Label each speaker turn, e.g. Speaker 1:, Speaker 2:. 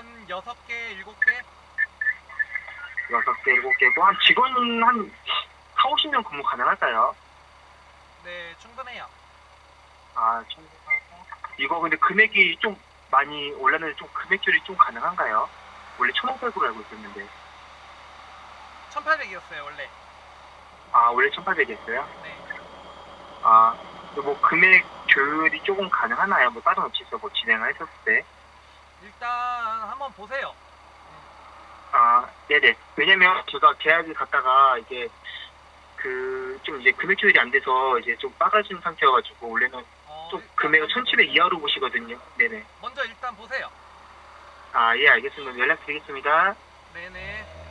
Speaker 1: 한 6개, 7개?
Speaker 2: 6개, 7개고, 한 직원 한 4, 50명 근무 가능할까요?
Speaker 1: 네, 충분해요.
Speaker 2: 아, 이거 근데 금액이 좀 많이 올랐는데 좀 금액 조율이 좀 가능한가요? 원래 1,500으로 알고 있었는데.
Speaker 1: 1800이었어요, 원래.
Speaker 2: 아, 원래 1,800이었어요?
Speaker 1: 네.
Speaker 2: 아, 뭐 금액 조율이 조금 가능하나요? 뭐 다른 업체에서 뭐 진행을 했었을 때.
Speaker 1: 일단 한번 보세요.
Speaker 2: 아, 네네. 왜냐면 제가 계약을 갔다가 이제 그 좀 이제 금액 조율이 안 돼서 이제 좀 빠가진 상태여가지고 원래는 좀
Speaker 1: 일단
Speaker 2: 금액을
Speaker 1: 먼저
Speaker 2: 1,700
Speaker 1: 보세요.
Speaker 2: 이하로 보시거든요. 네네.
Speaker 1: 먼저 일단 보세요.
Speaker 2: 아, 예, 알겠습니다. 연락드리겠습니다.
Speaker 1: 네네.